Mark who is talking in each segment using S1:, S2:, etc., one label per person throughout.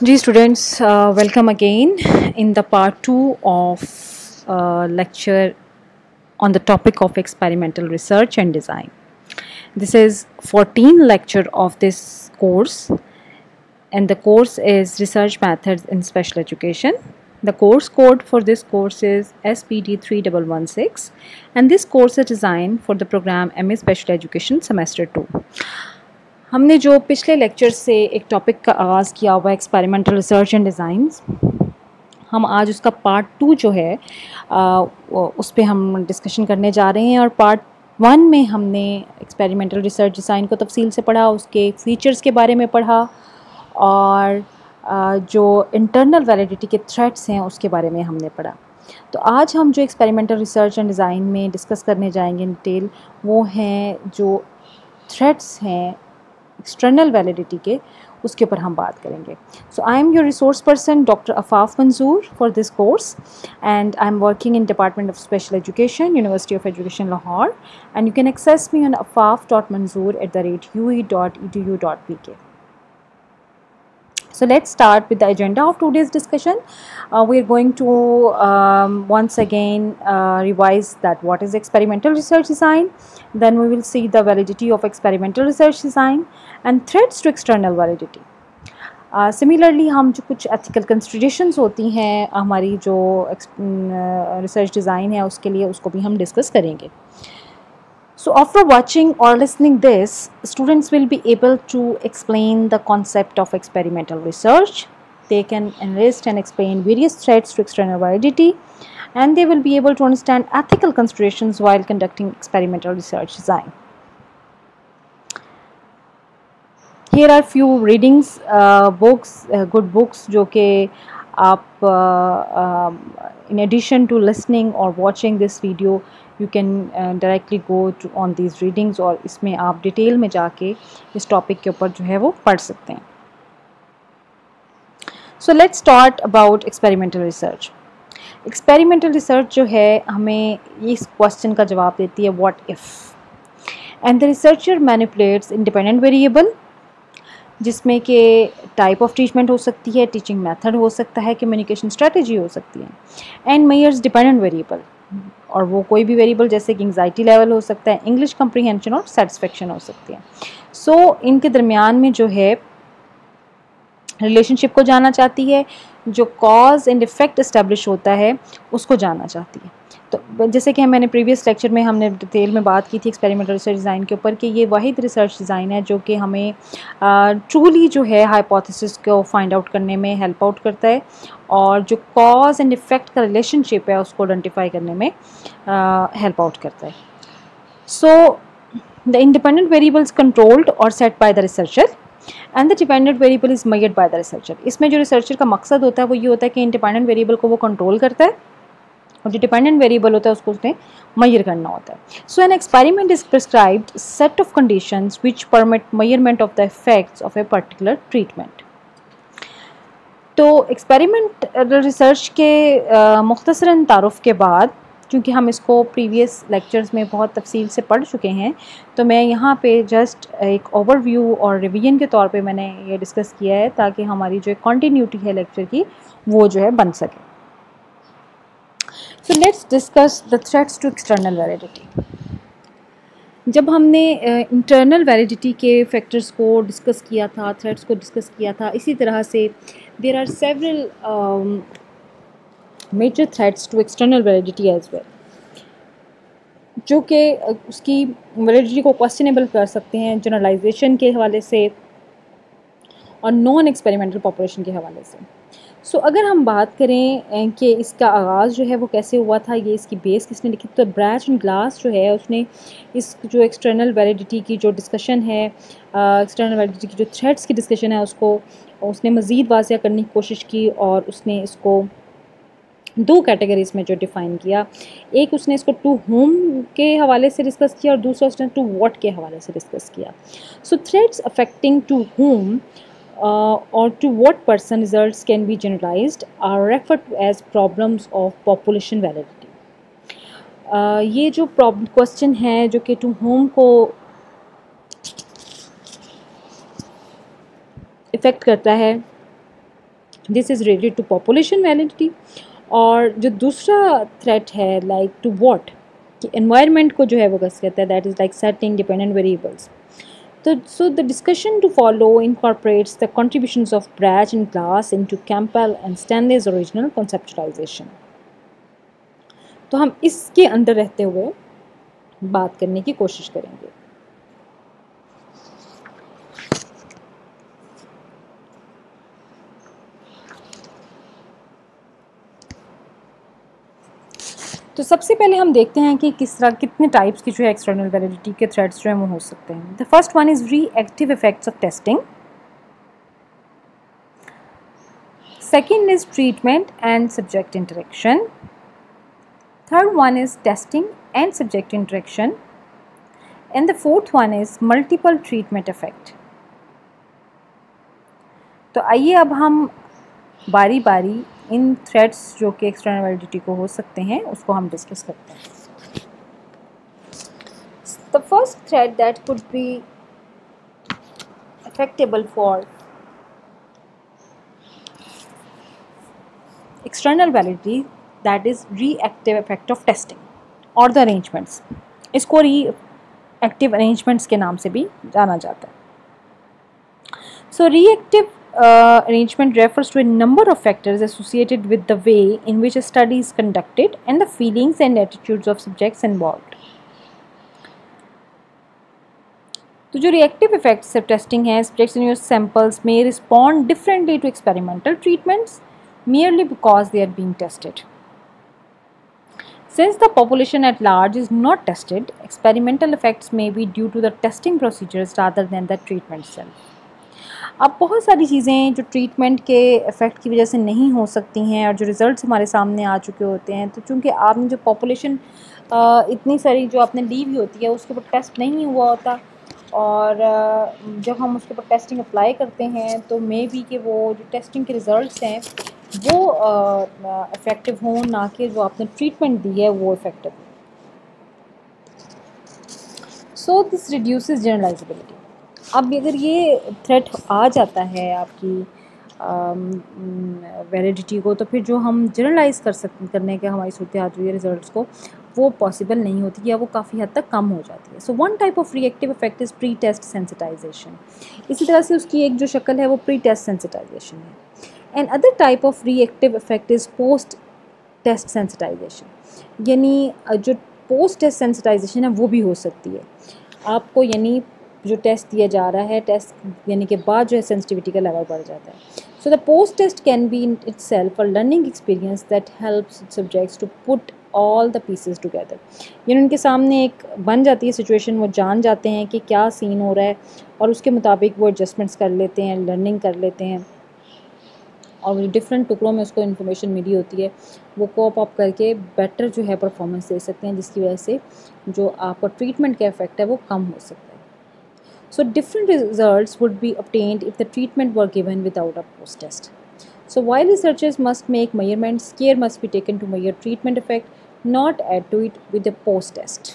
S1: Ji students, welcome again in the part 2 of lecture on the topic of experimental research and design. This is 14th lecture of this course, and the course is Research Methods in Special Education. The course code for this course is SPD 3116, and this course is designed for the program MA Special Education Semester 2. हमने जो पिछले lecture से एक topic का आगाज़ किया हुआ experimental research and designs, हम आज उसका पार्ट 2 जो है उस पर हम डिस्कशन करने जा रहे हैं। और पार्ट 1 में हमने एक्सपेरिमेंटल रिसर्च डिज़ाइन को तफसील से पढ़ा, उसके फीचर्स के बारे में पढ़ा और जो इंटरनल वैलिडिटी के थ्रेड्स हैं उसके बारे में हमने पढ़ा। तो आज हम जो एक्सपेरिमेंटल रिसर्च एंड डिज़ाइन में डिस्कस करने जाएंगे इन डिटेल, वो हैं जो थ्रेड्स हैं एक्सटर्नल वैलिडिटी के, उसके ऊपर हम बात करेंगे। So I am your resource person doctor Afaf Manzoor for this course, and I am working in department of special education, university of education Lahore, and you can access me on afaf.manzoor@ue.edu.pk. So let's start with the agenda of today's discussion. We are going to once again revise that what is experimental research design. Then we will see the validity of experimental research design and threats to external validity. Similarly, हम जो कुछ ethical considerations होती हैं हमारी जो research design है उसके लिए, उसको भी हम discuss करेंगे. So after watching or listening this, students will be able to explain the concept of experimental research. They can enlist and explain various threats to external validity, and they will be able to understand ethical considerations while conducting experimental research design. Here are few readings, books, good books जो कि आप in addition to listening or watching this video, you can directly go to on these readings, और इसमें आप detail में जाके इस topic के ऊपर जो है वो पढ़ सकते हैं. So let's start about experimental research. Experimental research जो है हमें इस क्वेश्चन का जवाब देती है what if, and the researcher manipulates independent variable, जिसमें कि टाइप ऑफ ट्रीटमेंट हो सकती है, टीचिंग मेथड हो सकता है, कम्युनिकेशन स्ट्रेटजी हो सकती है, एंड मेयर्स डिपेंडेंट वेरिएबल, और वो कोई भी वेरिएबल जैसे कि एंग्जाइटी लेवल हो सकता है, इंग्लिश कंप्रीहेंशन और सेटिस्फेक्शन हो सकती है. सो इनके दरमियान में जो है रिलेशनशिप को जानना चाहती है, जो कॉज एंड इफ़ेक्ट इस्टेब्लिश होता है उसको जानना चाहती है. तो जैसे कि मैंने प्रीवियस लेक्चर में हमने डिटेल में बात की थी एक्सपेरिमेंटल रिसर्च डिज़ाइन के ऊपर कि ये वाहिद रिसर्च डिज़ाइन है जो कि हमें ट्रूली जो है हाइपोथेसिस को फाइंड आउट करने में हेल्प आउट करता है, और जो कॉज एंड इफ़ेक्ट का रिलेशनशिप है उसको आइडेंटिफाई करने में हेल्प आउट करता है. So the independent variables controlled और set by the researcher, and the dependent variable is measured by the researcher. इसमें जो रिसर्चर का मकसद होता है वो ये होता है कि इंडिपेंडेंट वेरिएबल को वो कंट्रोल करता है और जो डिपेंडेंट वेरिएबल होता है उसको उसने मेजर करना होता है. So an experiment is prescribed set of conditions which permit measurement of the effects of a particular treatment. तो एक्सपेरिमेंट रिसर्च के मुख्तसरन तारुफ के बाद, क्योंकि हम इसको प्रीवियस लेक्चर्स में बहुत तफसील से पढ़ चुके हैं, तो मैं यहाँ पे जस्ट एक ओवरव्यू और रिवीजन के तौर पे मैंने ये डिस्कस किया है ताकि हमारी जो कंटिन्यूटी है लेक्चर की वो जो है बन सके. So let's discuss the threats to external validity. जब हमने इंटरनल वैलिडिटी के फैक्टर्स को डिस्कस किया था, थ्रेट्स को डिस्कस किया था, इसी तरह से there are several major threats to external validity as well, जो कि उसकी वैलिडिटी को क्वेश्चनेबल कर सकते हैं जनरलाइजेशन के हवाले से और नॉन एक्सपेरिमेंटल पॉपुलेशन के हवाले से. सो अगर हम बात करें कि इसका आगाज़ जो है वो कैसे हुआ था, ये इसकी बेस किसने लिखी, तो ब्रैच एंड ग्लास जो है उसने इस जो एक्सटर्नल वैलिडिटी की जो डिस्कशन है, एक्सटर्नल वैलिडिटी की जो थ्रेड्स की डिस्कशन है उसने मज़ीद वाज़िया करने की कोशिश की, और उसने इसको दो कैटेगरीज़ में जो डिफ़ाइन किया. एक उसने इसको टू होम के हवाले से डिस्कस किया और दूसरा उसने टू व्हाट के हवाले से डिस्कस किया. So threats affecting to whom or to what person results can be generalized are referred to as problems of population validity. ये जो क्वेश्चन है जो कि टू होम को इफ़ेक्ट करता है, this is related to population validity. और जो दूसरा थ्रेट है लाइक टू व्हाट, कि एनवायरनमेंट को जो है वो कस कहता है, that is like setting dependent variables. तो so the discussion to follow incorporates the contributions of Brach and Glass into Campbell and Stanley's original conceptualization। तो हम इसके अंदर रहते हुए बात करने की कोशिश करेंगे। तो सबसे पहले हम देखते हैं कि किस तरह कितने टाइप्स की जो है एक्सटर्नल वैलिडिटी के थ्रेड्स जो है वो हो सकते हैं। The first one is reactive effects of testing. Second is treatment and subject interaction. Third one is testing and subject interaction. And the fourth one is multiple treatment effect. तो आइए अब हम बारी बारी इन थ्रेड्स जो कि एक्सटर्नल वैलिडिटी को हो सकते हैं उसको हम डिस्कस करते हैं। The first threat that could be affectable for external validity, that is reactive effect of testing or the arrangements। इसको reactive arrangements के नाम से भी जाना जाता है। So reactive arrangement refers to a number of factors associated with the way in which a study is conducted and the feelings and attitudes of subjects involved। तो जो reactive effects of testing है, subjects in your samples may respond differently to experimental treatments merely because they are being tested। Since the population at large is not tested, experimental effects may be due to the testing procedures rather than the treatment itself। अब बहुत सारी चीज़ें जो treatment के effect की वजह से नहीं हो सकती हैं और जो रिज़ल्ट्स हमारे सामने आ चुके होते हैं, तो चूँकि आपने जो पॉपुलेशन इतनी सारी जो आपने ली हुई होती है उसके ऊपर टेस्ट नहीं हुआ होता, और जब हम उसके ऊपर टेस्टिंग अप्लाई करते हैं तो मे बी कि वो जो टेस्टिंग के रिज़ल्ट्स हैं वो इफ़ेक्टिव हों, ना कि जो आपने ट्रीटमेंट दी है वो effective. So this reduces generalisability. अब अगर ये थ्रेट आ जाता है आपकी वैलिडिटी को, तो फिर जो हम जनरलाइज करने के हमारी सूरत आती है रिजल्ट्स को, वो पॉसिबल नहीं होती या वो काफ़ी हद तक कम हो जाती है। So one type of reactive effect is pre test sensitisation. इसी तरह से उसकी एक जो शक्ल है वो प्री टेस्ट सेंसिटाइजेशन है। And other type of reactive effect is post test sensitisation. यानी जो पोस्ट टेस्ट सेंसिटाइजेशन है वो भी हो सकती है आपको, यानी जो टेस्ट दिया जा रहा है, टेस्ट यानी के बाद जो है सेंसिटिविटी का लेवल बढ़ जाता है। So the post test can be in itself a learning experience that helps subjects to put all the pieces together. यानी उनके सामने एक बन जाती है सिचुएशन, वो जान जाते हैं कि क्या सीन हो रहा है और उसके मुताबिक वो एडजस्टमेंट्स कर लेते हैं, लर्निंग कर लेते हैं, और जो डिफरेंट टुकड़ों में उसको इन्फॉर्मेशन मिली होती है वो कोप अप करके बेटर जो है परफॉर्मेंस दे सकते हैं, जिसकी वजह से जो आपका ट्रीटमेंट का इफेक्ट है वो कम हो सकता है। So different results would be obtained if the treatment were given without a post test। So while researchers must make measurements, care must be taken to measure treatment effect, not add to it with a post test।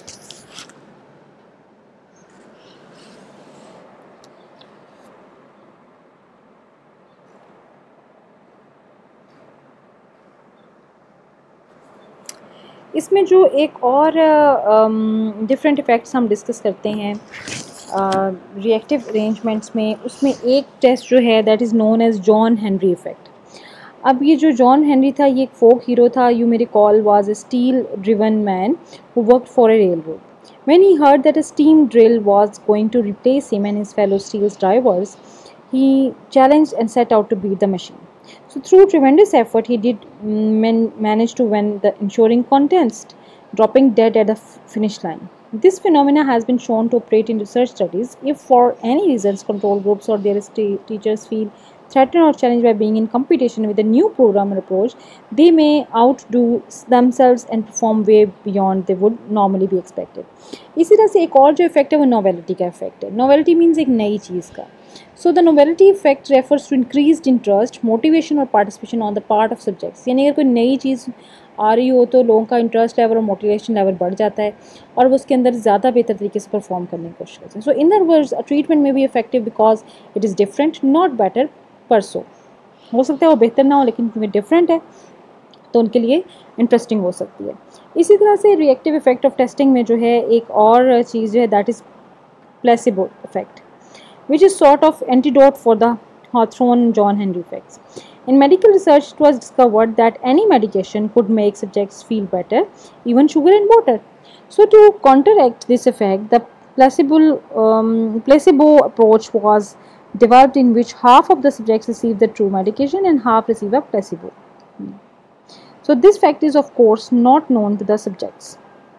S1: इसमें जो एक और different effects हम discuss करते हैं reactive arrangements में, उसमें एक टेस्ट जो है that is known as John Henry effect. अब ये जो जॉन हेनरी था ये एक फोक हीरो था। You may recall was a steel driven man who worked for a railroad. When he heard that a steam drill was going to replace him and his fellow steel drivers, he challenged and set out to beat the machine। So through tremendous effort, he did manage to win the ensuring contest, dropping dead at the finish line। This phenomena has been shown to operate in research studies. If for any reasons control groups or their teachers feel threatened or challenged by being in competition with a new program or approach, they may outdo themselves and perform way beyond they would normally be expected। इसी तरह से एक और जो effect है वो novelty का effect है। नोवेलिटी मीन्स एक नई चीज़ का। So the novelty effect refers to increased interest, motivation और participation on the part of subjects। यानी अगर कोई नई चीज़ आ रही हो तो लोगों का इंटरेस्ट लेवल और मोटिवेशन लेवल बढ़ जाता है और वो उसके अंदर ज़्यादा बेहतर तरीके से परफॉर्म करने की कोशिश करते हैं। So in other words a treatment may be effective because it is different, not better per se. हो सकता है वो बेहतर ना हो, लेकिन क्योंकि डिफरेंट है तो उनके लिए इंटरेस्टिंग हो सकती है। इसी तरह से रिएक्टिव इफेक्ट ऑफ टेस्टिंग में जो है एक और चीज़ जो है that is placebo effect, which is sort of antidote for the Hawthorne and John Henry effects. In medical research, it was discovered that any medication could make subjects feel better, even sugar and water. So, to counteract this effect, the placebo approach was developed, in which half of the subjects receive the true medication and half receive a placebo. So, this fact is, of course, not known to the subjects.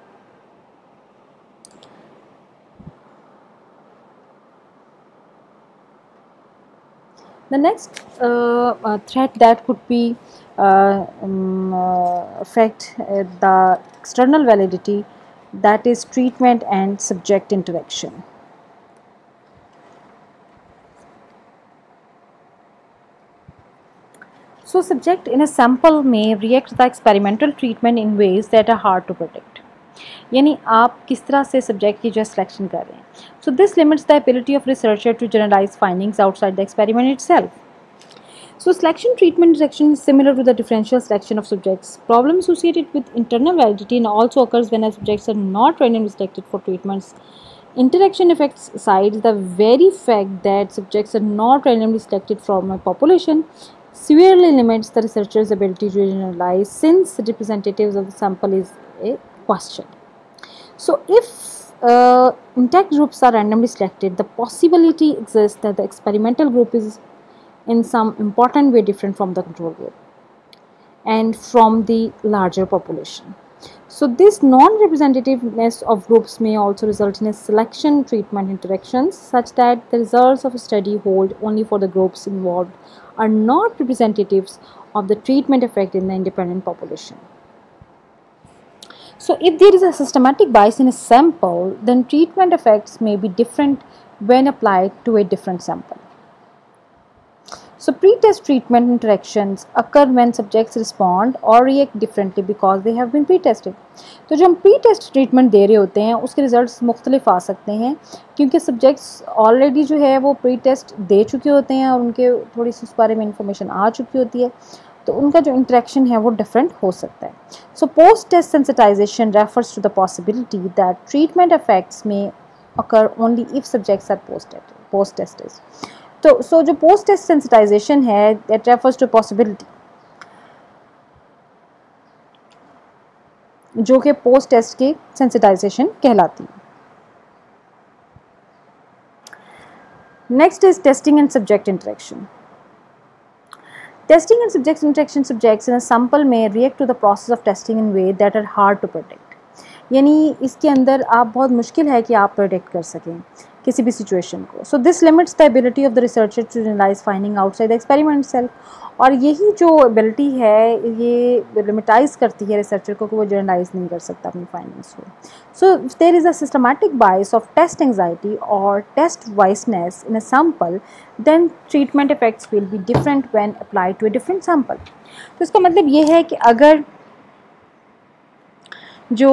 S1: The next threat that could be affect the external validity, that is treatment and subject interaction. So subject in a sample may react to the experimental treatment in ways that are hard to predict. यानी आप किस तरह से subject की जो selection कर रहे हैं. So this limits the ability of researcher to generalise findings outside the experiment itself. So selection treatment interaction is similar to the differential selection of subjects. Problem associated with internal validity and also occurs when subjects are not randomly selected for treatments. Interaction effects aside, the very fact that subjects are not randomly selected from a population severely limits the researcher's ability to generalize, since the representatives of the sample is a question. So if intact groups are randomly selected, the possibility exists that the experimental group is in some important way different from the control group and from the larger population. So this non-representativeness of groups may also result in a selection treatment interactions such that the results of a study hold only for the groups involved are not representatives of the treatment effect in the independent population. So if there is a systematic bias in a sample, then treatment effects may be different when applied to a different sample. So pre-test treatment interactions occur when subjects respond or react differently because they have been pre-tested. तो जो हम pre-test treatment दे रहे होते हैं उसके results मुख्तलिफ आ सकते हैं क्योंकि subjects already जो है वो pre-test दे चुके होते हैं और उनके थोड़ी सी उस बारे में information आ चुकी होती है, तो उनका जो इंटरेक्शन है वो डिफरेंट हो सकता है. So post test sensitisation refers to the possibility that treatment effects may occur only if subjects are post tested. तो जो पोस्ट टेस्ट सेंसिटाइजेशन है दैट रेफर्स टू पॉसिबिलिटी जो कि पोस्ट टेस्ट की सेंसिटाइजेशन कहलाती है. Next is testing and subject interaction. Testing and subject interaction, subjects in a sample may react to the process of testing in way that are hard to predict. यानी इसके अंदर आप बहुत मुश्किल है कि आप प्रेडिक्ट कर सकें किसी भी सिचुएशन को. So this limits the ability of the researcher to generalise finding outside the experiment self. और यही जो एबिलिटी है ये लिमिटाइज करती है रिसर्चर को कि वो जनरलाइज नहीं कर सकता अपनी फाइंडिंग्स को. So there is a systematic bias of test anxiety और test wiseness in a sample, then treatment effects will be different when applied to a different sample. तो इसका मतलब ये है कि अगर जो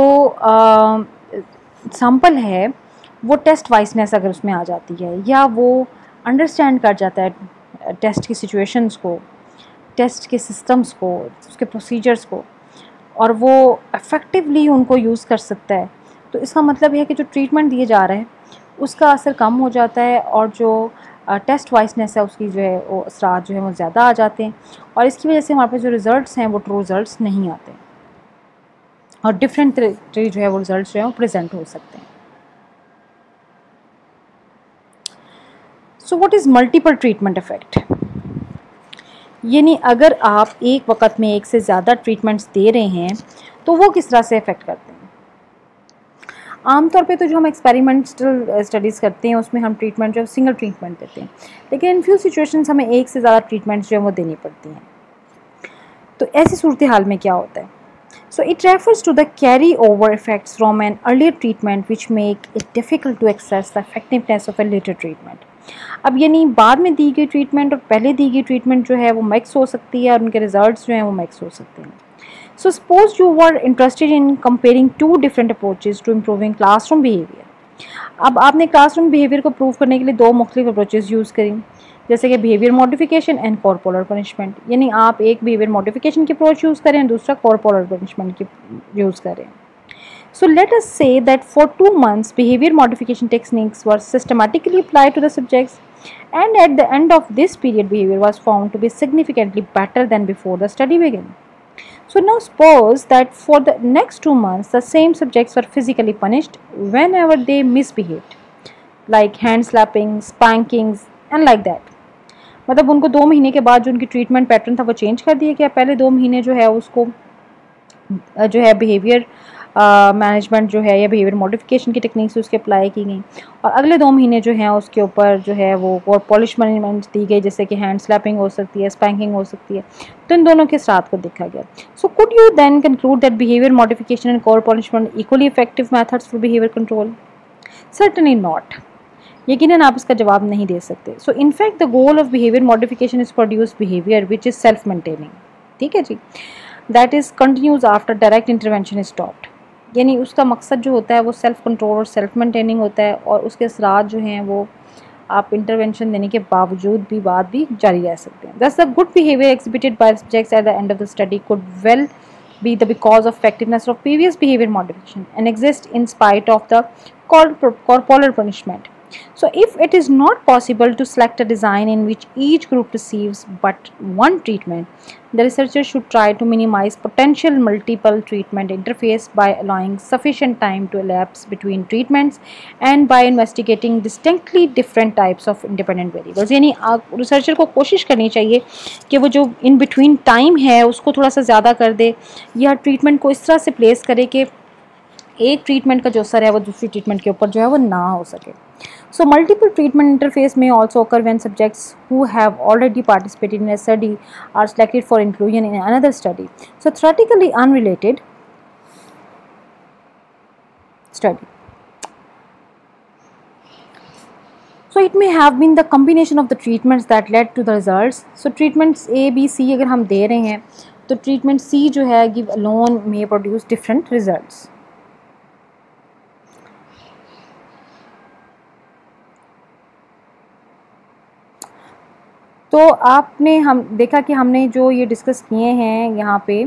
S1: सैम्पल है वो टेस्ट वाइसनेस अगर उसमें आ जाती है या वो अंडरस्टैंड कर जाता है टेस्ट की सिचुएशंस को, टेस्ट के सिस्टम्स को, उसके प्रोसीजर्स को, और वो इफ़ेक्टिवली उनको यूज़ कर सकता है, तो इसका मतलब है कि जो ट्रीटमेंट दिए जा रहे हैं उसका असर कम हो जाता है और जो टेस्ट वाइसनेस है उसकी जो है वो असरात जो है वो ज़्यादा आ जाते हैं और इसकी वजह से हमारे पास जो रिज़ल्ट्स हैं वो ट्रू रिज़ल्ट्स नहीं आते और डिफरेंट जो है वो रिज़ल्ट्स जो है वो प्रेजेंट हो सकते हैं. So what is multiple treatment effect. यानी अगर आप एक वक्त में एक से ज़्यादा ट्रीटमेंट्स दे रहे हैं तो वो किस तरह से इफ़ेक्ट करते हैं. आमतौर पे तो जो हम एक्सपेरिमेंटल स्टडीज़ करते हैं उसमें हम ट्रीटमेंट जो सिंगल ट्रीटमेंट देते हैं, लेकिन इन फ्यू सिचुएशंस हमें एक से ज़्यादा ट्रीटमेंट्स जो है वो देनी पड़ती हैं. तो ऐसी सूरत हाल में क्या होता है. So it refers to the carry-over effects from an earlier treatment which make it difficult to assess the effectiveness of a later treatment. अब यानी बाद में दी गई ट्रीटमेंट और पहले दी गई ट्रीटमेंट जो है वो मिक्स हो सकती है और उनके रिजल्ट्स जो हैं वो मिक्स हो सकते हैं. So suppose you were interested in comparing two different approaches to improving classroom behavior. अब आपने क्लासरूम बिहेवियर को प्रूव करने के लिए दो मुख्तलिफ अप्रोचेज़ यूज़ करी. जैसे कि behaviour modification and corporal punishment, यानी आप एक बिहेवियर मॉडिफिकेशन की अप्रोच यूज़ करें, दूसरा कॉर्पोरल पनिशमेंट की यूज़ करें. So let us say that for 2 months behavior modification techniques were systematically applied to the subjects, and at the end of this period behavior was found to be significantly better than before the study began. So now suppose that for the next 2 months the same subjects were physically punished whenever they misbehaved, like hand slapping, spankings and like that. मतलब उनको 2 महीने के बाद जो उनकी treatment pattern था वो change कर दिया गया. पहले 2 महीने जो है उसको जो है बिहेवियर मैनेजमेंट जो है या बिहेवियर मॉडिफिकेशन की टेक्निक्स उसके अप्लाई की गई, और अगले 2 महीने जो हैं उसके ऊपर जो है वो और पॉलिश मैनेजमेंट दी गई, जैसे कि हैंड स्लैपिंग हो सकती है, स्पैंकिंग हो सकती है. तो इन दोनों के साथ को देखा गया. So could you then conclude that behaviour modification and corporal punishment equally effective methods for behaviour control? Certainly not. यकीनन आप इसका जवाब नहीं दे सकते. So in fact the goal of behaviour modification is produce behaviour which is self maintaining. ठीक है जी. That is continues after direct intervention is stopped. यानी उसका मकसद जो होता है वो सेल्फ कंट्रोल और सेल्फ मेंटेनिंग होता है, और उसके असरात जो हैं वो आप इंटरवेंशन देने के बावजूद भी बाद भी जारी रह सकते हैं. Thus the good behaviour exhibited by subjects at the end of the study could well be the because of effectiveness of previous behavior modification and exist in spite of the corporal punishment. So if it is not possible to select a design in which each group receives but one treatment, the researcher should try to minimize potential multiple treatment interface by allowing sufficient time to elapse between treatments and by investigating distinctly different types of independent variables. यानी researcher को कोशिश करनी चाहिए कि वो जो in between time है उसको थोड़ा सा ज़्यादा कर दे, या ट्रीटमेंट को इस तरह से प्लेस करे कि एक ट्रीटमेंट का जो असर है वो दूसरी ट्रीटमेंट के ऊपर जो है वो ना हो सके. So multiple treatment interface may also occur when subjects who have already participated in a study are selected for inclusion in another study. So theoretically unrelated study. So it may have been the combination of the treatments that led to the results. So treatments A, B, C अगर हम दे रहे हैं तो treatment C जो है give alone may produce different results. तो आपने हम देखा कि हमने जो ये डिस्कस किए हैं यहाँ पे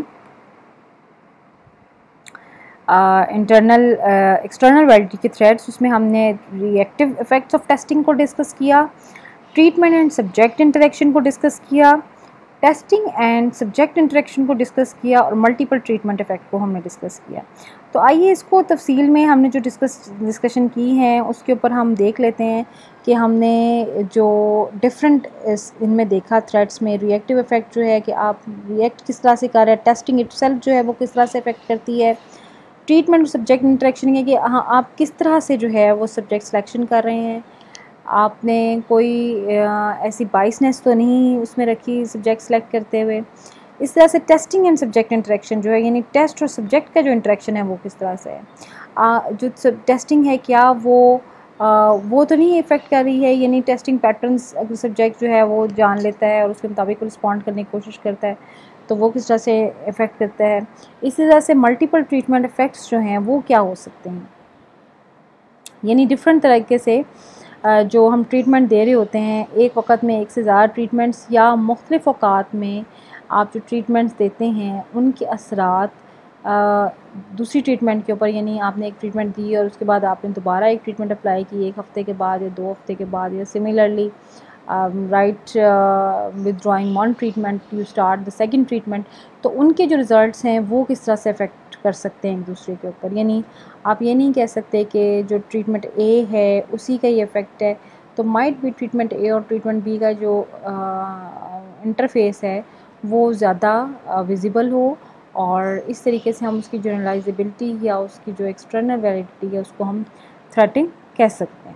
S1: इंटरनल एक्सटर्नल वैलिडिटी के थ्रेड्स, उसमें हमने रिएक्टिव इफेक्ट्स ऑफ टेस्टिंग को डिस्कस किया, ट्रीटमेंट एंड सब्जेक्ट इंटरेक्शन को डिस्कस किया, टेस्टिंग एंड सब्जेक्ट इंटरेक्शन को डिस्कस किया, और मल्टीपल ट्रीटमेंट इफेक्ट को हमने डिस्कस किया. तो आइए इसको तफसील में हमने जो डिस्कशन की हैं उसके ऊपर हम देख लेते हैं कि हमने जो डिफरेंट इनमें देखा थ्रेड्स में रिएक्टिव इफेक्ट जो है कि आप रिएक्ट किस तरह से कर रहे हैं, टेस्टिंग इटसेल्फ जो है वो किस तरह से इफेक्ट करती है, ट्रीटमेंट और सब्जेक्ट इंटरेक्शन है कि हाँ आप किस तरह से जो है वो सब्जेक्ट सिलेक्शन कर रहे हैं, आपने कोई ऐसी बाइसनेस तो नहीं उसमें रखी सब्जेक्ट सेलेक्ट करते हुए. इस तरह से टेस्टिंग एंड सब्जेक्ट इंटरेक्शन जो है यानी टेस्ट और सब्जेक्ट का जो इंटरेक्शन है वो किस तरह से है, जो टेस्टिंग है क्या वो तो नहीं इफ़ेक्ट कर रही है, यानी टेस्टिंग पैटर्न्स अगर सब्जेक्ट जो है वो जान लेता है और उसके मुताबिक रिस्पॉन्ड करने की कोशिश करता है तो वो किस तरह से इफ़ेक्ट करता है. इसी तरह से मल्टीपल ट्रीटमेंट इफ़ेक्ट्स जो हैं वो क्या हो सकते हैं, यानी डिफरेंट तरीके से जो हम ट्रीटमेंट दे रहे होते हैं एक वक्त में एक से ज़्यादा ट्रीटमेंट्स या मुख्तलिफ़ औक़ात में आप जो ट्रीटमेंट्स देते हैं उनके असरात दूसरी ट्रीटमेंट के ऊपर, यानी आपने एक ट्रीटमेंट दी और उसके बाद आपने दोबारा एक ट्रीटमेंट अप्लाई की 1 हफ़्ते के बाद या 2 हफ़्ते के बाद, या similarly right withdrawing one treatment you start the second treatment, तो उनके जो रिज़ल्ट्स हैं वो किस तरह से अफेक्ट कर सकते हैं एक दूसरे के ऊपर. यानी आप ये नहीं कह सकते कि जो ट्रीटमेंट ए है उसी का ही इफ़ेक्ट है, तो माइट भी ट्रीटमेंट ए और ट्रीटमेंट बी का जो इंटरफेस है वो ज़्यादा विजिबल हो, और इस तरीके से हम उसकी जनरलाइजेबिलिटी या उसकी जो एक्सटर्नल वैलिडिटी है उसको हम थ्रेटिंग कह सकते हैं.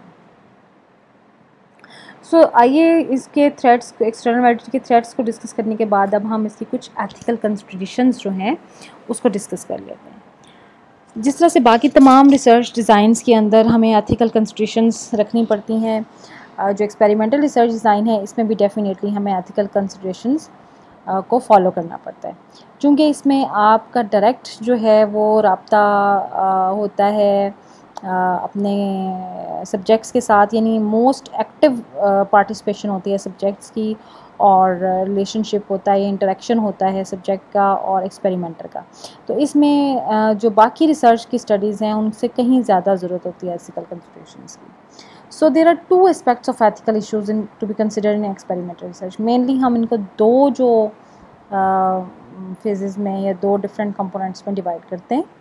S1: सो आइए इसके थ्रेट्स एक्सटर्नल वैलिडिटी के थ्रेट्स को डिस्कस करने के बाद अब हम इसकी कुछ एथिकल कंसिडरेशंस जो हैं उसको डिस्कस कर लेते हैं. जिस तरह से बाकी तमाम रिसर्च डिज़ाइंस के अंदर हमें एथिकल कंसिडरेशंस रखनी पड़ती हैं, जो एक्सपेरिमेंटल रिसर्च डिज़ाइन है इसमें भी डेफिनेटली हमें एथिकल कंसिडरेशंस को फॉलो करना पड़ता है, क्योंकि इसमें आपका डायरेक्ट जो है वो राब्ता होता है अपने सब्जेक्ट्स के साथ, यानी मोस्ट एक्टिव पार्टिसिपेशन होती है सब्जेक्ट्स की, और रिलेशनशिप होता है, इंटरेक्शन होता है सब्जेक्ट का और एक्सपेरिमेंटर का। तो इसमें जो बाकी रिसर्च की स्टडीज़ हैं उनसे कहीं ज़्यादा ज़रूरत होती है एथिकल कंसिडरेशंस की। So there are two aspects of ethical issues in to be consider in experimental research. Mainly हम इनको दो जो फेजेस में या दो डिफरेंट कंपोनेंट्स में डिवाइड करते हैं।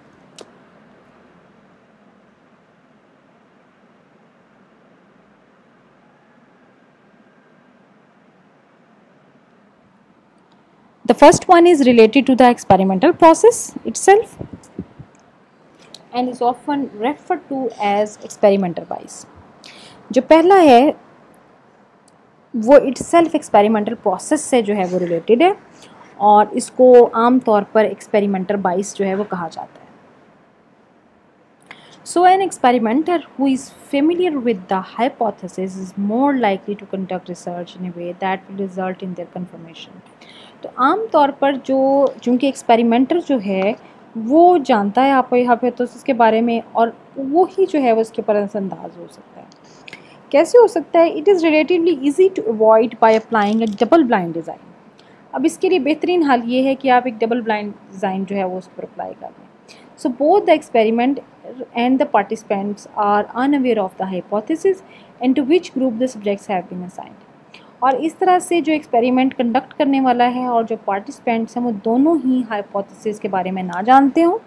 S1: The first one is related to the experimental process itself and is often referred to as experimental bias. जो पहला है वो itself experimental process से जो है वो related है, और इसको आम तौर पर experimental bias जो है वो कहा जाता है। So an experimenter who is familiar with the hypothesis is more likely to conduct research in a way that will result in their confirmation. तो आम तौर पर जो चूँकि एक्सपेरिमेंटर जो है वो जानता है आपको हाइपोथेसिस के बारे में, और वो ही जो है वो इसके ऊपर अंदाज हो सकता है। कैसे हो सकता है? It is relatively easy to avoid by applying a double blind design. अब इसके लिए बेहतरीन हल ये है कि आप एक डबल ब्लाइंड डिज़ाइन जो है वो उस पर अप्लाई कर लें। So both the experiment and the participants are unaware of the hypothesis and to which group the subjects have been assigned। और इस तरह से जो एक्सपेरिमेंट कंडक्ट करने वाला है और जो पार्टिसिपेंट्स हैं वो दोनों ही हाइपोथेसिस के बारे में ना जानते हों,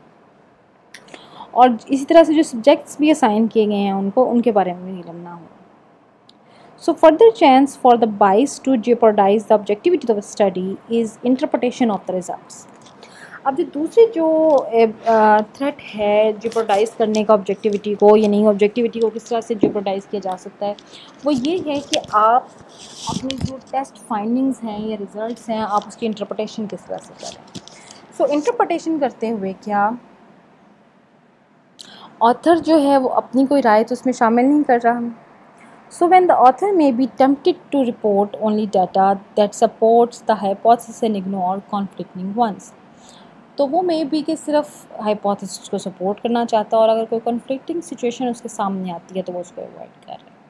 S1: और इसी तरह से जो सब्जेक्ट्स भी असाइन किए गए हैं उनको उनके बारे में भी इल्म ना हो। So further chance for the bias to jeopardize the objectivity of the study is interpretation of the results। अब जो दूसरी जो थ्रेट है जेपरडाइज करने का ऑब्जेक्टिविटी को, यानी ऑब्जेक्टिविटी को किस तरह से जेपरडाइज किया जा सकता है, वो ये है कि आप अपनी जो टेस्ट फाइंडिंग्स हैं या रिजल्ट्स हैं आप उसकी इंटरप्रिटेशन किस तरह से करें। सो इंटरप्रिटेशन करते हुए क्या ऑथर जो है वो अपनी कोई राय तो उसमें शामिल नहीं कर रहा। So when the author may be tempted to report only data that supports the hypothesis and ignore conflicting ones, तो वो मे बी कि सिर्फ हाइपोथेसिस को सपोर्ट करना चाहता है और अगर कोई कॉन्फ्लिक्टिंग सिचुएशन उसके सामने आती है तो वो उसको अवॉइड कर रहा है।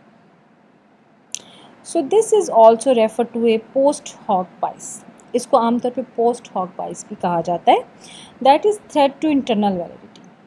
S1: So this is also refer to a post hoc bias. इसको आमतौर पे पोस्ट हॉक बाइस भी कहा जाता है। That is threat to internal validity.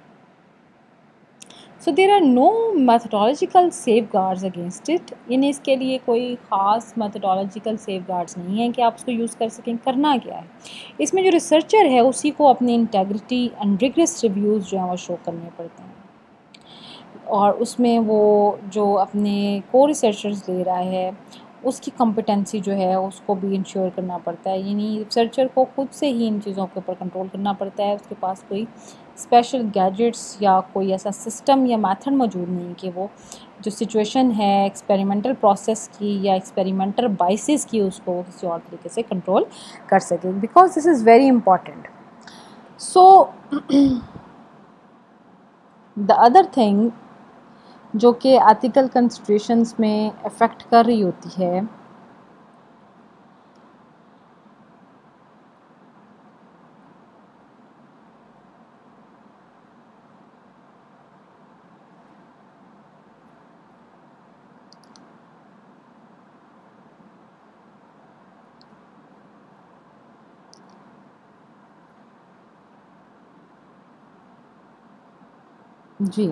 S1: So there are no methodological safeguards against it. यानी इसके लिए कोई ख़ास मैथडोलॉजिकल सेफ गार्ड्स नहीं है कि आप उसको यूज़ कर सकें। करना क्या है, इसमें जो रिसर्चर है उसी को अपनी इंटेग्रिटी एंड रिगरस रिव्यूज़ जो हैं वो शो करने पड़ते हैं, और उसमें वो जो अपने को रिसर्चर्स ले रहा है उसकी कॉम्पिटेंसी जो है उसको भी इंश्योर करना पड़ता है। यानी रिसर्चर को खुद से ही इन चीज़ों के ऊपर कंट्रोल करना पड़ता है। उसके पास कोई स्पेशल गैजेट्स या कोई ऐसा सिस्टम या मेथड मौजूद नहीं कि वो जो सिचुएशन है एक्सपेरिमेंटल प्रोसेस की या एक्सपेरिमेंटल बाइसेस की उसको किसी और तरीके से कंट्रोल कर सके, because this is very important. So the other thing जो कि एथिकल कंसिडरेशंस में अफेक्ट कर रही होती है जी,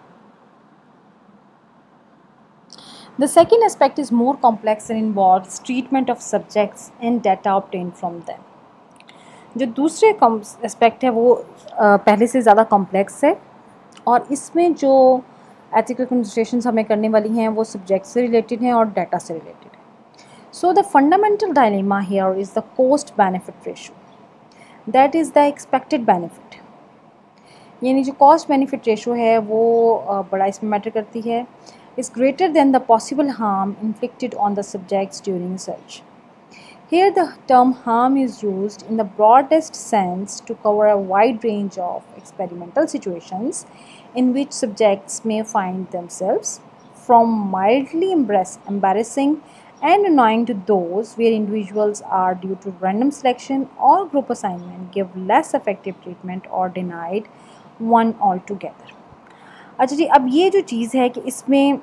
S1: the second aspect is more complex and involves treatment of subjects and data obtained from them। जो दूसरे एस्पेक्ट है वो पहले से ज़्यादा कॉम्प्लेक्स है, और इसमें जो एथिकल कंसिडरेशंस हमें करने वाली हैं वो सब्जेक्ट से रिलेटेड हैं और डाटा से रिलेटेड है। So the fundamental dilemma here is the cost benefit ratio, that is the expected benefit. यानी जो कॉस्ट बेनिफिट रेशो है वो बड़ा इसमें मैटर करती है। is greater than the possible harm inflicted on the subjects during research। Here the term harm is used in the broadest sense to cover a wide range of experimental situations in which subjects may find themselves, from mildly embarrassing and annoying to those where individuals are, due to random selection or group assignment, give less effective treatment or denied one altogether। अच्छा जी, अब ये जो चीज़ है कि इसमें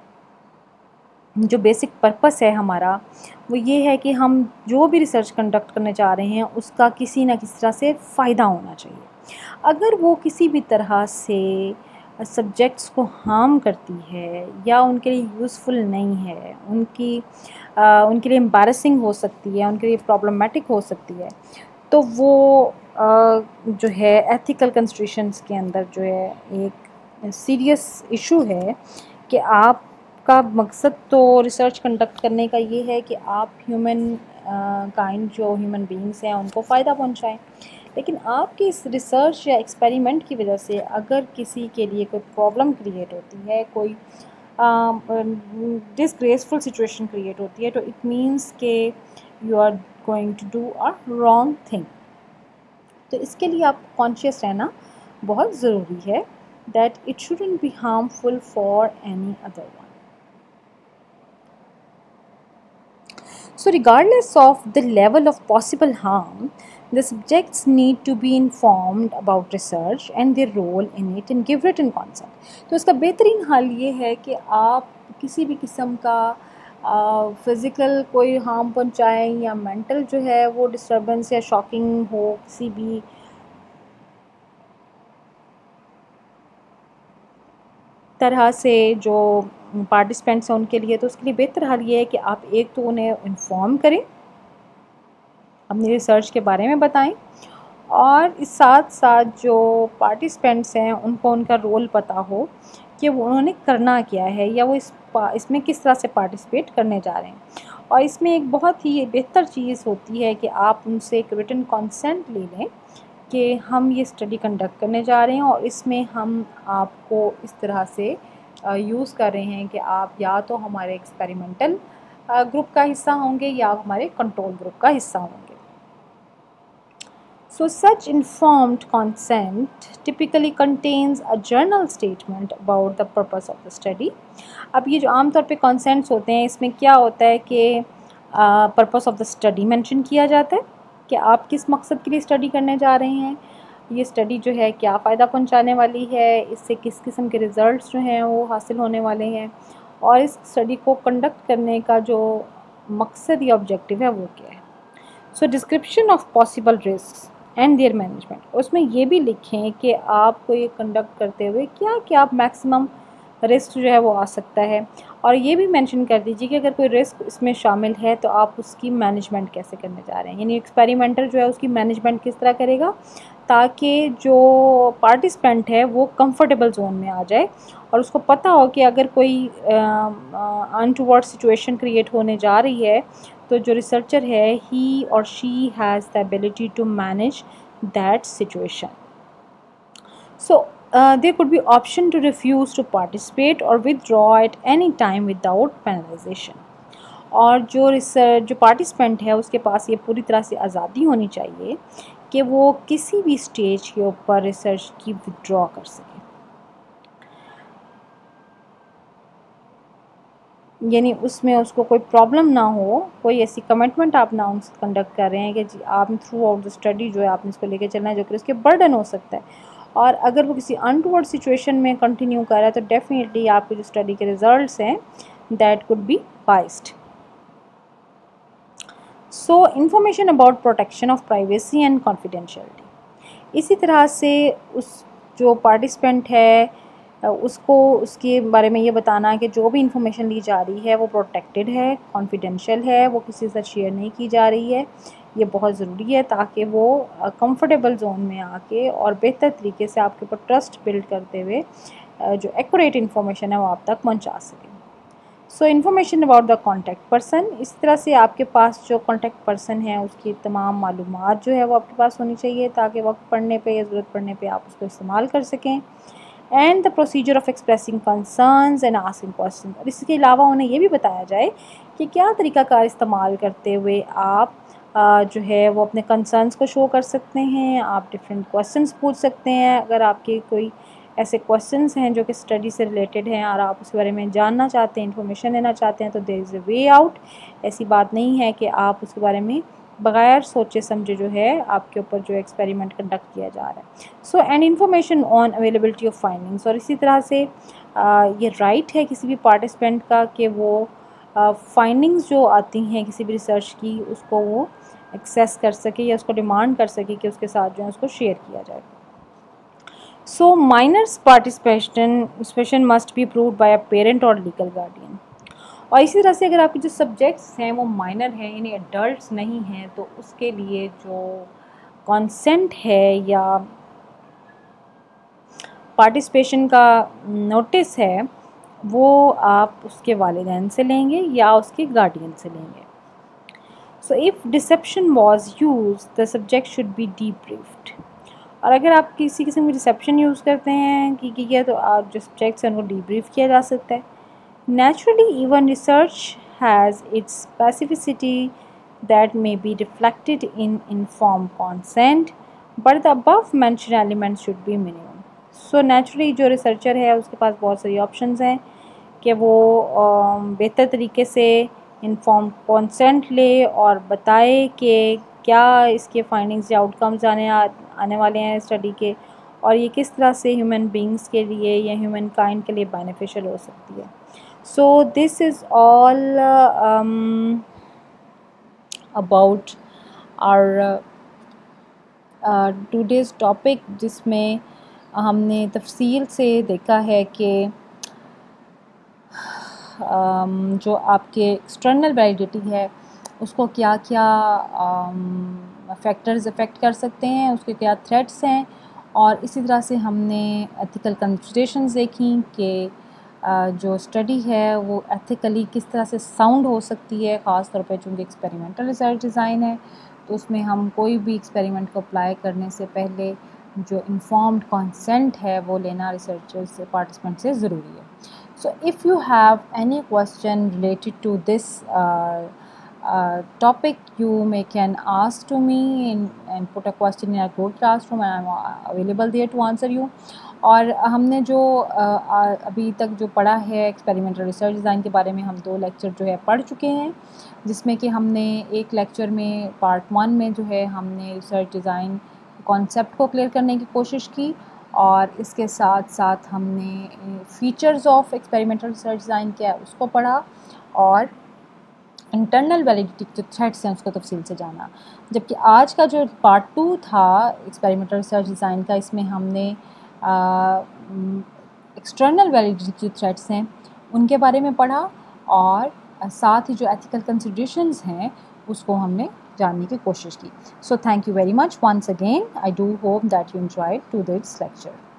S1: जो basic purpose है हमारा वो ये है कि हम जो भी रिसर्च कंडक्ट करने जा रहे हैं उसका किसी न किसी तरह से फ़ायदा होना चाहिए। अगर वो किसी भी तरह से सब्जेक्ट्स को हार्म करती है या उनके लिए यूज़फुल नहीं है, उनके लिए एम्बैरेसिंग हो सकती है, उनके लिए प्रॉब्लमेटिक हो सकती है, तो वो जो है एथिकल कंसिडरेशंस के अंदर जो है एक सीरियस इशू है कि आपका मकसद तो रिसर्च कंडक्ट करने का ये है कि आप ह्यूमन काइंड जो ह्यूमन बीइंग्स हैं उनको फ़ायदा पहुंचाएं, लेकिन आपकी इस रिसर्च या एक्सपेरिमेंट की वजह से अगर किसी के लिए कोई प्रॉब्लम क्रिएट होती है, कोई डिसग्रेसफुल सिचुएशन क्रिएट होती है, तो इट मीन्स के you are going to do a wrong thing. तो इसके लिए आपको कॉन्शियस रहना बहुत ज़रूरी है that it shouldn't be harmful for any other one. So regardless of the level of possible harm, the subjects need to be informed about research and their role in it and give written consent. तो इसका बेहतरीन हल ये है कि आप किसी भी किस्म का फिज़िकल कोई हार्म पहुंचाएं या मेंटल जो है वो डिस्टर्बेंस या शॉकिंग हो किसी भी तरह से जो पार्टिसिपेंट्स हैं उनके लिए, तो उसके लिए बेहतर हल ये है कि आप एक तो उन्हें इन्फॉर्म करें, अपनी रिसर्च के बारे में बताएं, और इस साथ साथ जो पार्टिसिपेंट्स हैं उनको उनका रोल पता हो कि वो उन्होंने करना क्या है या वो इसमें किस तरह से पार्टिसिपेट करने जा रहे हैं। और इसमें एक बहुत ही बेहतर चीज़ होती है कि आप उनसे एक रिटन कंसेंट ले लें कि हम ये स्टडी कंडक्ट करने जा रहे हैं और इसमें हम आपको इस तरह से यूज़ कर रहे हैं कि आप या तो हमारे एक्सपेरिमेंटल ग्रुप का हिस्सा होंगे या आप हमारे कंट्रोल ग्रुप का हिस्सा होंगे। So such informed consent typically contains a journal statement about the purpose of the study. अब ये जो आमतौर पे consents होते हैं इसमें क्या होता है कि purpose of the study mention किया जाता है कि आप किस मकसद के लिए स्टडी करने जा रहे हैं, ये स्टडी जो है क्या फ़ायदा पहुंचाने वाली है, इससे किस किस्म के रिज़ल्ट्स जो हैं वो हासिल होने वाले हैं, और इस स्टडी को कंडक्ट करने का जो मकसद या ऑब्जेक्टिव है वो क्या है। So description of possible risk and their management, उसमें ये भी लिखें कि आपको ये कंडक्ट करते हुए क्या क्या आप मैक्सिमम रिस्क जो है वो आ सकता है, और ये भी मेंशन कर दीजिए कि अगर कोई रिस्क इसमें शामिल है तो आप उसकी मैनेजमेंट कैसे करने जा रहे हैं, यानी एक्सपेरिमेंटर जो है उसकी मैनेजमेंट किस तरह करेगा ताकि जो पार्टिसिपेंट है वो कंफर्टेबल जोन में आ जाए और उसको पता हो कि अगर कोई अनटूवर्ड सिचुएशन क्रिएट होने जा रही है तो जो रिसर्चर है ही और she has the ability to manage that situation. So there could be option to refuse to participate or withdraw at any time without penalization. और जो पार्टिसिपेंट है उसके पास ये पूरी तरह से आज़ादी होनी चाहिए कि वो किसी भी स्टेज के ऊपर रिसर्च की विड्रॉ कर सके, यानी उसमें उसको कोई प्रॉब्लम ना हो, कोई ऐसी कमिटमेंट आप ना उनसे कंडक्ट कर रहे हैं कि जी आप थ्रू आउट द स्टडी जो है आपने इसको लेके चलना है, जो कि उसके बर्डन हो सकता है, और अगर वो किसी अनटूवर्ड सिचुएशन में कंटिन्यू कर रहा है तो डेफिनेटली आपके जो स्टडी के रिजल्ट्स हैं that could be biased. So information about protection of privacy and confidentiality, इसी तरह से उस जो पार्टिसिपेंट है उसको उसके बारे में ये बताना कि जो भी इंफॉर्मेशन ली जा रही है वो प्रोटेक्टेड है, कॉन्फिडेंशियल है, वो किसी से शेयर नहीं की जा रही है, ये बहुत ज़रूरी है ताकि वो कंफर्टेबल जोन में आके और बेहतर तरीके से आपके ऊपर ट्रस्ट बिल्ड करते हुए जो एक्यूरेट इन्फॉर्मेशन है वो आप तक पहुंचा सकें। So information about the contact person, इस तरह से आपके पास जो कॉन्टैक्ट पर्सन है उसकी तमाम मालूमात जो है वो आपके पास होनी चाहिए ताकि वक्त पड़ने पे या ज़रूरत पड़ने पे आप उसको इस्तेमाल कर सकें। And the procedure of expressing concerns and asking question, और इसके अलावा उन्हें ये भी बताया जाए कि क्या तरीक़ाकार इस्तेमाल करते हुए आप जो है वो अपने कंसर्न्स को शो कर सकते हैं, आप डिफरेंट क्वेश्चंस पूछ सकते हैं अगर आपके कोई ऐसे क्वेश्चंस हैं जो कि स्टडी से रिलेटेड हैं और आप उसके बारे में जानना चाहते हैं, इन्फॉर्मेशन लेना चाहते हैं, तो there is a way out. ऐसी बात नहीं है कि आप उसके बारे में बगैर सोचे समझे जो है आपके ऊपर जो एक्सपेरिमेंट कंडक्ट किया जा रहा है। So and information on availability of findings, और इसी तरह से ये राइट है किसी भी पार्टिसिपेंट का कि वो फाइंडिंग्स जो आती हैं किसी भी रिसर्च की उसको वो एक्सेस कर सके या उसको डिमांड कर सके कि उसके साथ जो है उसको शेयर किया जाए। So minors participation must be approved by a parent और लीगल गार्डियन। और इसी तरह से अगर आपके जो सब्जेक्ट्स हैं वो माइनर हैं यानी एडल्ट्स नहीं हैं तो उसके लिए जो कंसेंट है या पार्टिसिपेशन का नोटिस है वो आप उसके वालिदैन से लेंगे या उसके गार्डियन से लेंगे। So if deception was use the subject should be debriefed. और अगर आप किसी किस्म की डिसेप्शन यूज़ करते हैं कि किया तो आप जो सब्जेक्ट्स हैं उनको डीब्रीफ किया जा सकता है। Naturally, even research has its specificity that may be reflected in informed consent, but the above mentioned elements should be minimum. So naturally जो रिसर्चर है उसके पास बहुत सारी ऑप्शंस हैं कि वो बेहतर तरीके से इन्फॉर्म कंसेंट ले और बताए कि क्या इसके फाइंडिंग्स या आउटकम्स आने वाले हैं स्टडी के, और ये किस तरह से ह्यूमन बींग्स के लिए या ह्यूमन काइंड के लिए बेनिफिशियल हो सकती है। So this is all about our today's topic, जिसमें हमने तफसील से देखा है कि जो आपके एक्सटर्नल वैलिडिटी है उसको क्या क्या फैक्टर्स अफेक्ट कर सकते हैं, उसके क्या थ्रेट्स हैं, और इसी तरह से हमने एथिकल कंसिडरेशंस देखी कि जो स्टडी है वो एथिकली किस तरह से साउंड हो सकती है, ख़ास तौर पे चूँकि एक्सपेरिमेंटल रिसर्च डिज़ाइन है तो उसमें हम कोई भी एक्सपेरिमेंट को अप्लाई करने से पहले जो इन्फॉर्म्ड कंसेंट है वो लेना रिसर्चर्स से पार्टिसिपेंट से ज़रूरी है। So if you have any question related to this topic, you may can ask to me and put a question in our Google Classroom and I'm available there to answer you. और हमने जो अभी तक जो पढ़ा है experimental research design के बारे में, हम 2 लेक्चर जो है पढ़ चुके हैं, जिसमें कि हमने एक लेक्चर में पार्ट 1 में जो है हमने रिसर्च डिज़ाइन कॉन्सेप्ट को क्लियर करने की कोशिश की, और इसके साथ साथ हमने features of experimental research design क्या है उसको पढ़ा, और इंटरनल वैलिडिटी जो थ्रेड्स हैं उसको तफसील से जाना। जबकि आज का जो पार्ट 2 था एक्सपेरिमेंटल रिसर्च डिज़ाइन का, इसमें हमने एक्सटर्नल वैलिडिटी जो थ्रेड्स हैं उनके बारे में पढ़ा, और साथ ही जो एथिकल कंसिडरेशंस हैं उसको हमने जानने की कोशिश की। So thank you very much once again. I do hope that you enjoyed to this lecture.